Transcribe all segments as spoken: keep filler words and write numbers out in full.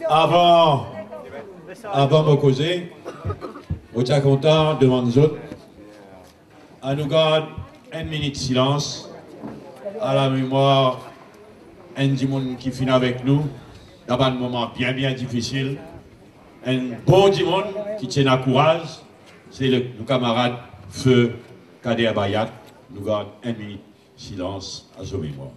Avant, avant de me causer, je suis content devant nous autres. À nous garder une minute de silence à la mémoire un du monde qui finit avec nous dans un moment bien bien difficile. Un bon du monde qui tient à courage, c'est le, le camarade Feu Kader Bayat. Nous gardons une minute de silence à sa mémoire.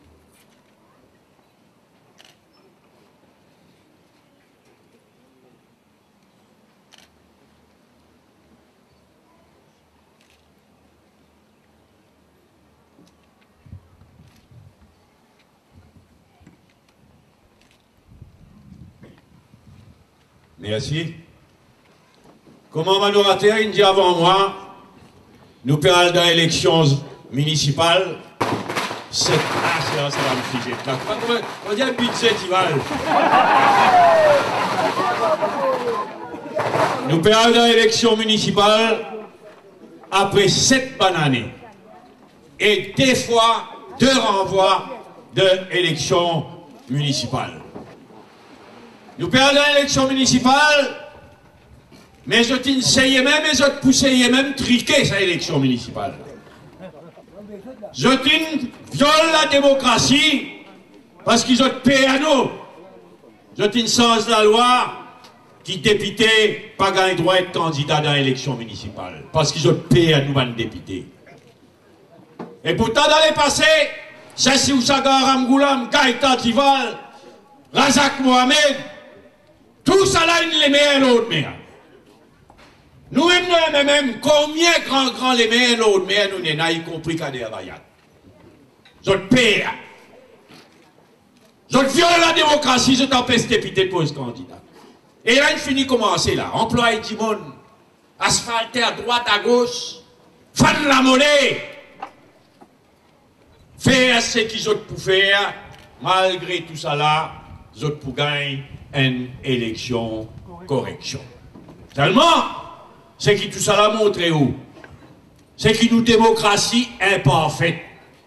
Merci. Comment on va nous rater, il dit avant moi, nous parlons dans l'élection municipale, c'est ah, c'est là, ça va me figer. On dit un budget qui va. Nous parlons dans l'élection municipale après sept bonnes années et des fois deux renvois de l'élection municipale. Nous perdons l'élection municipale, mais je t'enseigne même et je te poussais même triquer cette élection municipale. Je t'en viole la démocratie parce qu'ils ont payé à nous. Je t'en sens la loi qui député pas gagné droit d'être candidat dans l'élection municipale parce qu'ils ont payé à nous, les députés. Et pourtant, dans les passés, c'est si Ousagar Ramgoulam, Gaïta Tival, Razak Mohamed, tout ça là, il les met l'autre mais. Nous-mêmes, nous même combien grand grand les met l'autre mais nous n'avons y compris Kader Bayat. Je te paie. Je te viole la démocratie, je t'empêche député de poser candidat. Et là, il finit commencer là. Employé du monde, asphalté à droite, à gauche, fan la monnaie. Faire ce qu'ils ont pour faire, malgré tout ça là, ils ont pour gagner une élection correction. Tellement, c'est qui tout ça l'a montré où? C'est qui nous démocratie imparfaite.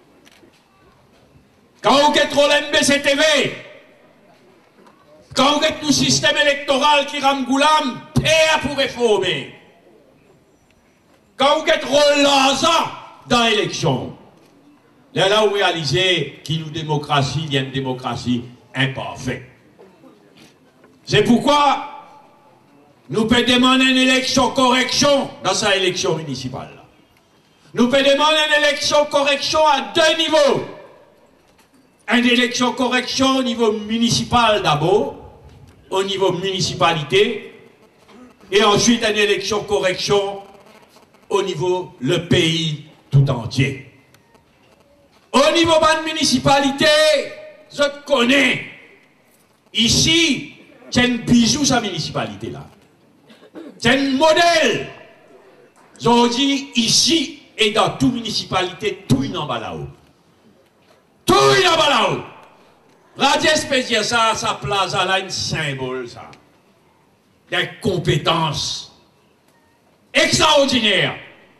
Quand on get trop l'M B C T V, quand on get tout système électoral qui ramgoulam, père pour réformer. Quand on get trop l'argent dans l'élection, là là où réaliser qu'il nous démocratie, il y a une démocratie imparfaite. C'est pourquoi nous pouvons demander une élection correction dans sa élection municipale. Nous pouvons demander une élection correction à deux niveaux. Une élection correction au niveau municipal d'abord, au niveau municipalité, et ensuite une élection correction au niveau le pays tout entier. Au niveau de la municipalité, je connais. Ici, c'est un bijou sa municipalité là. C'est un modèle. J'en dis ici et dans toute municipalité, tout est en bas là-haut. Tout est en bas là-haut. Radio spéciale, ça, ça place là, un symbole, ça. Des compétences extraordinaires.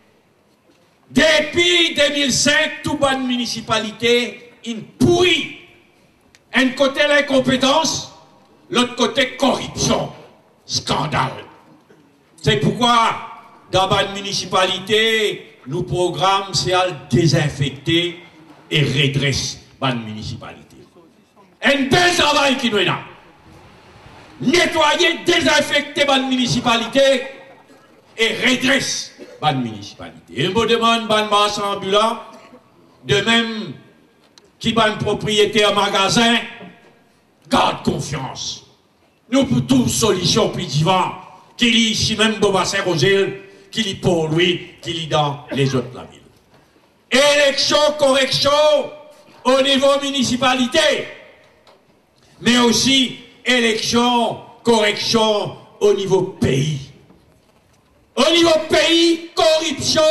Depuis deux mille cinq, toute bonne municipalité, une pourrie. Un côté l'incompétence, l'autre côté corruption, scandale. C'est pourquoi, dans la municipalité, nous programmes, c'est à désinfecter et redresser la municipalité. Un bel travail qui nous est là. Nettoyer, désinfecter la municipalité et redresser la municipalité. Et me demande, ban marchand ambulant, de même qui ban propriétaire magasin, garde confiance. Nous pour toute solution plus divin, qui lit ici même Bobassin Rosel, qui lit pour lui, qui lit dans les autres de la ville. Élection, correction au niveau municipalité, mais aussi élection, correction au niveau pays. Au niveau pays, corruption.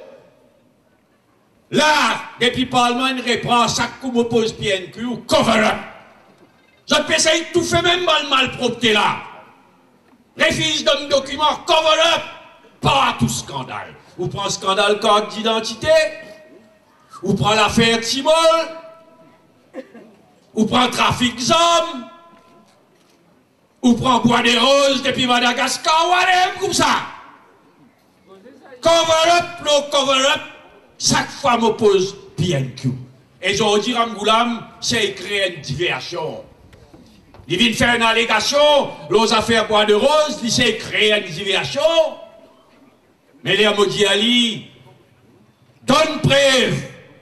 Là, depuis le Parlement, il reprend chaque coup m'oppose P N Q ou cover-up. Je peux essayer de tout faire même mal malpropreté là. Refuse d'un document, cover-up, pas tout scandale. Ou prend scandale carte d'identité, ou prend l'affaire Timol, ou prend trafic d'hommes, ou prend bois des roses depuis Madagascar, ou allez comme ça. Cover up, no cover up, chaque fois m'oppose P N Q. Et aujourd'hui, Ramgoulam, c'est créer une diversion. Il vient faire une allégation, l'os affaires bois de rose, il s'est créé une diversion. Mais les Modi Ali, donne preuve,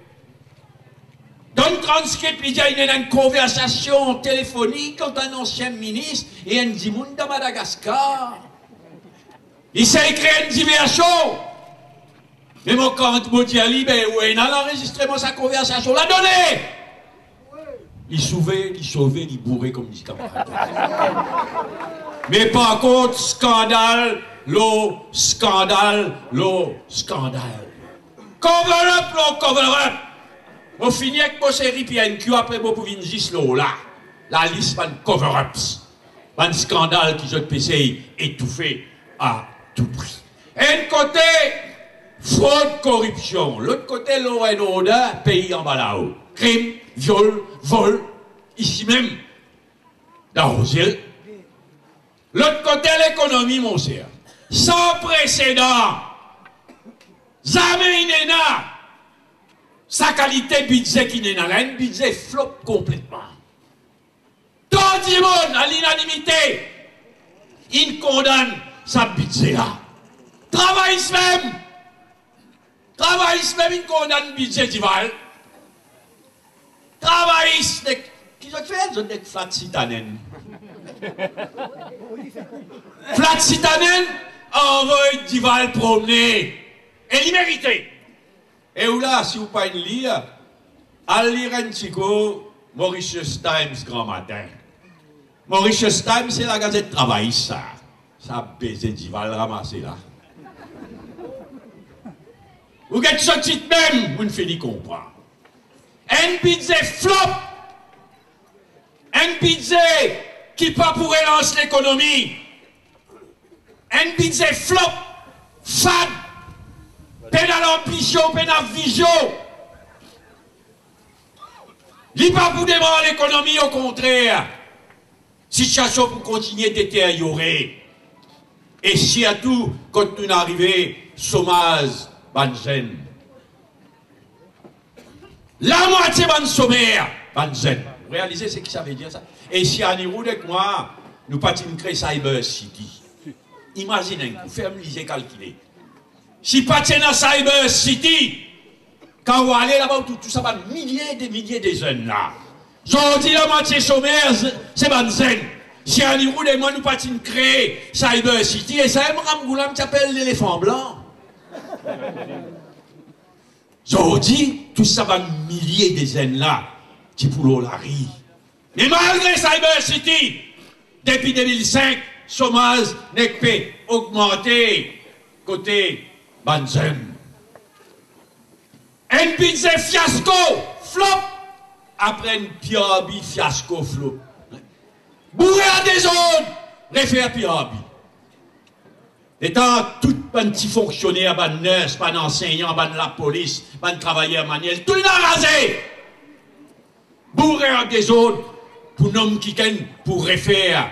donne transcript, il y a une conversation téléphonique entre un ancien ministre et un dimoun de Madagascar. Il s'est créé une diversion. Mais mon quand Modi Ali, ben, ouais, il a enregistré sa conversation, l'a donné. Il sauvait, il sauvait, il bourrait comme dit camarade. Mais par contre, scandale, l'eau, scandale, l'eau, scandale. Cover up, l'eau, cover up. On finit avec mon série P N Q après mon pouvin juste l'eau là. La liste van cover ups. Van scandale qui je P C I étouffé à tout prix. Un côté, fraude, corruption. L'autre côté, l'eau et l'odeur, pays en bas là-haut. Crime, viol, vol, ici même, dans Rosiel. L'autre côté, l'économie, mon cher. Sans précédent. Jamais il n'est là. Sa qualité budget qui n'est là. Un budget flop complètement. Tout le monde, à l'unanimité, il condamne sa budget là. Travail même. Travail même, il condamne le budget d'Ival. Travailliste, qui ont fait, ils ont des flat citanen. Flat citanen, envoie Dival promener. Et il mérite. Et où là, si vous ne pouvez pas lire, allez lire un petit coup, Mauritius Times grand matin. Mauritius Times, c'est la gazette travail, ça. Ça baisé Dival ramassé là. Vous êtes ce titre même, vous ne faites comprendre. Un budget flop, un budget qui pas pour relancer l'économie, un budget flop, fade, pénal ambition, pénal vision. Il n'est pas pour démarrer l'économie, au contraire. Situation pour continuer de détériorer. Et si à tout, quand nous arrivons, chômage, banzen. La moitié de sommaire, banzen. Vous réalisez ce que ça veut dire ça? Et si à Nirou avec moi, nous partons créer Cyber City. Imaginez, vous faites me lisez calculer. Si partons dans Cyber City, quand vous allez là-bas, tout, tout ça va milliers et des milliers de jeunes là. J'en dis la moitié sommaire, c'est banzen. Si à Nirou de moi, nous partons créer Cyber City, et ça, c'est Ramgoulam qui s'appelle l'éléphant blanc. J'en dis, tout ça va milliers de jeunes là, qui pour la rue. Mais malgré Cyber City, depuis deux mille cinq, chômage n'est pas augmenté côté Banzen. Un budget fiasco, flop, après une Piabi fiasco, flop. Bourré à des zones, réfère Piabi. Étant tout petit fonctionnaire, ban nurse, ban enseignant, ban la police, ban travailleur manuel, tout le monde rasé. Bourré à des zones, pour nom qui ken, pour refaire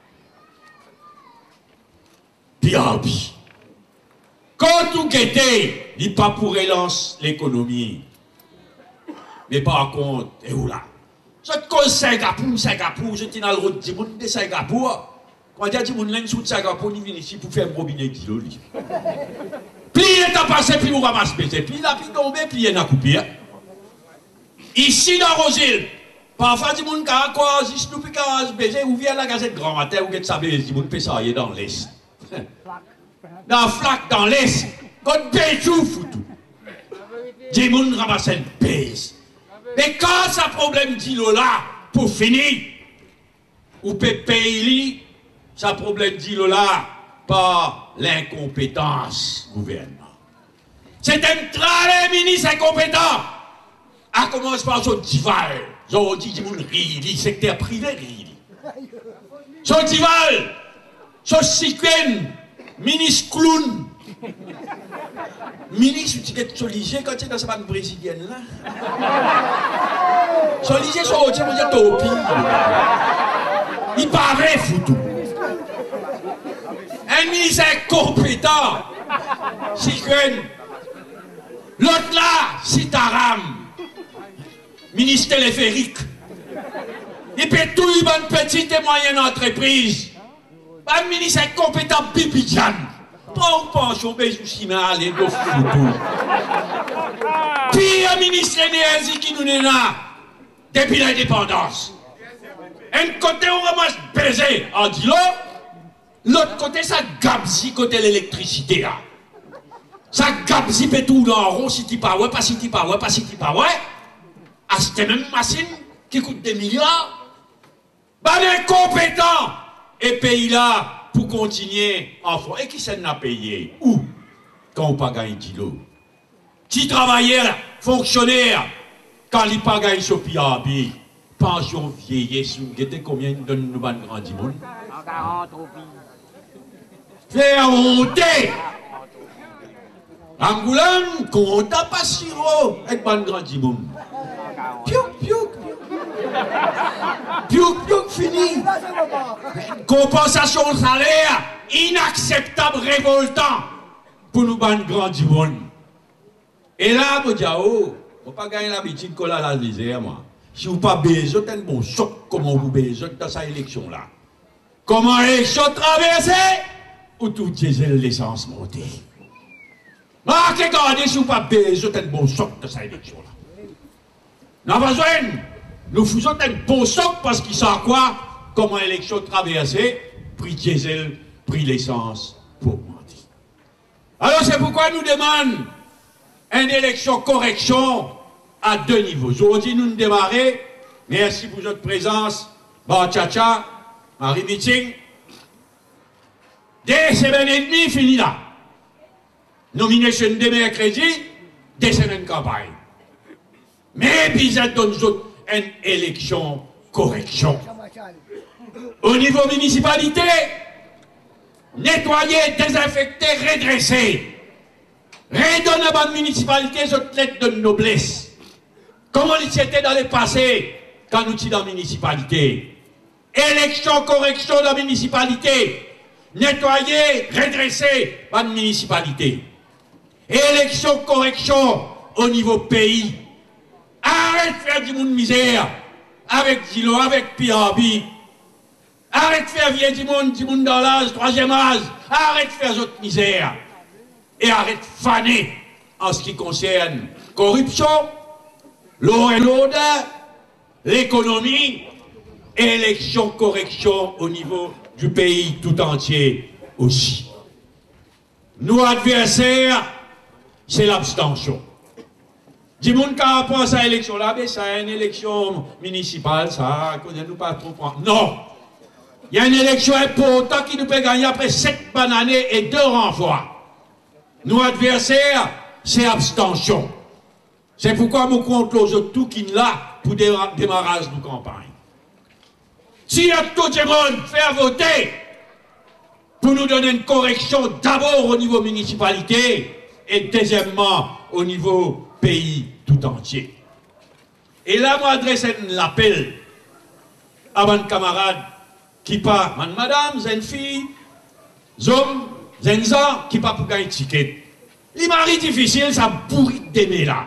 Piabi. Quand tout guettait, il n'est pas pour relancer l'économie. Mais par contre, et où là? Je te cause Singapour, Singapour, je suis dans le route du monde de Singapour. Quand il y a des gens qui sont de Singapour, ils viennent ici pour faire un robinet de kilo. Puis il est passé, puis vous ramassez baiser. Puis il a puis tombé, puis il a coupé. Ici dans Rosil, parfois des gens qui ont encore juste nous puis baiser, ou vient à la Gazette Grand Matin, ou vous savez, des gens qui ça y est dans l'Est. Dans flaque, dans l'Est, quand paye tout, foutu. Des gens ramassent une baisse. Mais quand ça problème dit là, pour finir, ou peut payer, ça problème dit là, par l'incompétence gouvernement. C'est un tralé ministre incompétent. À commencer par son dival. Son dit, il secteur privé, il. Son dival, son siquen, ministre clown. Ministre, tu es soligé quand tu es dans sa banque brésilienne là. Soligé, son dit, il topi. Il paraît foutu. un ministère compétent. Si l'autre là, c'est Taram. Ministre téléphérique. Il peut tout une petite et moyenne entreprise. Un ministère compétent Bibidjan. Pas au pension, mais je suis mal et de foutu. Puis un ministre énergie qui nous est là depuis l'indépendance. Un côté on ramasse baiser en dilo, l'autre côté ça gabzi côté l'électricité. Ça gabzi fait tout dans rond, si tu pas ouais, pas si tu pas ouais, pas si tu pas ouais. Ah, c'était même machine qui coûte des milliards. Bah, les compétents et pays là pour continuer en France. Et qui s'en a payé? Où? Quand on pas gagné d'îlot. Qui travaillait, fonctionnaire, quand il pas gagné sur P A B, pension vieillesse, vous savez combien il donne nous ban grand monde? quarante au pays. Faire monter! Angoulême, compte pas si haut avec ban grand monde. Piouk, piouk, piouk, piouk, fini. Compensation de salaire inacceptable, révoltant pour nous ban grand monde. Et là, vous dites, oh, vous ne pas gagner l'habitude qu'on a la misère, moi. Si vous pas besoin d'un bon choc, comment vous besoin dans cette élection-là? Comment l'élection traversée? Ou tout diesel l'essence montée? Ah, regardez si vous pas besoin d'un bon choc dans cette élection-là. Nous avons besoin, nous faisons un bon choc parce qu'ils savent quoi? Comment l'élection traversée, prix diesel, prix l'essence pour monter. Alors c'est pourquoi nous demandons une élection correction à deux niveaux. Aujourd'hui, nous nous démarrons. Merci pour votre présence. Bon, tcha-tcha, Marie Meeting. Des semaines et demie, fini là. Nomination de mercredi, des semaines de campagne. Mais puis, ça donne une élection correction. Au niveau municipalité, nettoyer, désinfecter, redresser. Redonner à la municipalité cette lettre de noblesse. Comment il était dans le passé quand nous étions dans la municipalité? Élection, correction dans la municipalité. Nettoyer, redresser la municipalité. Élection, correction au niveau pays. Arrête de faire du monde misère avec Dilo, avec P A B. Arrête de faire vieux du monde, du monde dans l'âge, troisième âge. Arrête de faire autre misère. Et arrête de faner en ce qui concerne corruption, l'eau et l'odeur, l'économie, élection, correction au niveau du pays tout entier aussi. Nos adversaires, c'est l'abstention. Du monde qui a pensé à l'élection là, mais ça a une élection municipale, ça, connaît-nous pas trop. Non! Il y a une élection importante qui nous peut gagner après sept bonnes années et deux renvois. Nos adversaires, c'est abstention. C'est pourquoi nous comptons tout qui là pour le démarrage de campagne. Si y a tout le monde faire voter pour nous donner une correction d'abord au niveau municipalité et deuxièmement au niveau pays tout entier. Et là, moi, adresse un appel à mon camarade qui pas, madame, une fille, homme, Zenza qui pas pour gagner ticket. Les maris difficiles, ça bourrit d'aimer là.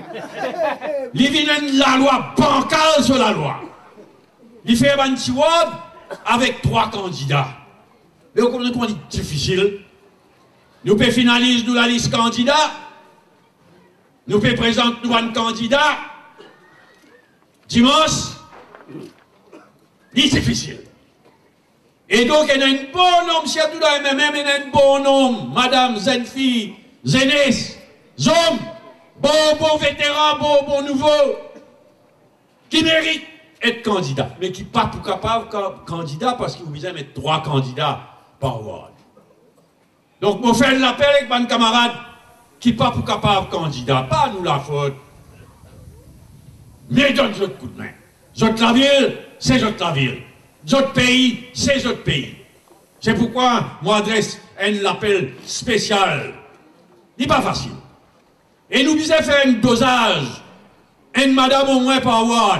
Il vient la loi bancale sur la loi. Il fait un petit word avec trois candidats. Mais vous comprenez comment c'est difficile? Nous pouvons finaliser nous la liste candidat. Nous pouvons présenter nous un candidat. Dimanche, c'est difficile. Et donc, il y a un bon homme, si tout là, même il y a un bon homme, madame, jeune fille, jeunesse, homme, bon, bon vétéran, bon, bon nouveau, qui mérite être candidat, mais qui n'est pas pour capable candidat parce que vous visez mettre trois candidats par ward. Donc, je fais l'appel avec mon camarade qui n'est pas pour capable candidat, pas nous la faute, mais donne votre coup de main. Votre la ville, c'est votre la ville. D'autres pays, c'est d'autres pays. C'est pourquoi moi adresse un appel spécial. Il n'est pas facile. Et nous disons faire un dosage, une madame au moins par ward.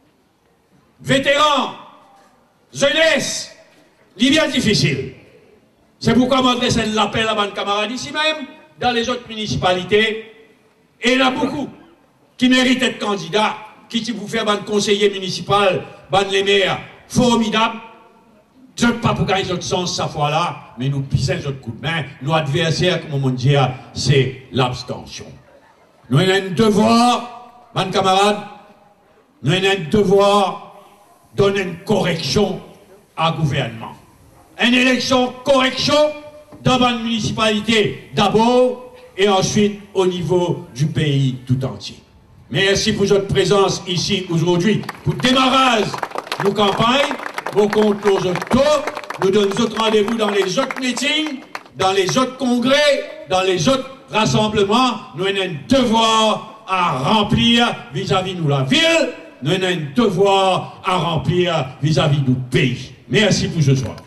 Vétéran, jeunesse, il est bien difficile. C'est pourquoi je m'adresse un appel à mes camarades ici même, dans les autres municipalités. Et il y en a beaucoup qui méritent d'être candidats, qui vous faire un conseiller municipal, ban les maires, formidable. Je ne sais pas pour gagner notre sens cette fois-là, mais nous pissons notre coup de main. Nos adversaires, comme on dit, c'est l'abstention. Nous avons un devoir, mes camarades, nous avons un devoir de donner une correction au gouvernement. Une élection correction dans la municipalité d'abord et ensuite au niveau du pays tout entier. Merci pour votre présence ici aujourd'hui. Pour le démarrage de nos campagnes, vos comptes nos autres tours, nous donnons autres rendez-vous dans les autres meetings, dans les autres congrès, dans les autres rassemblements. Nous avons un devoir à remplir vis-à-vis de la ville, nous avons un devoir à remplir vis-à-vis du pays. Merci pour ce soir.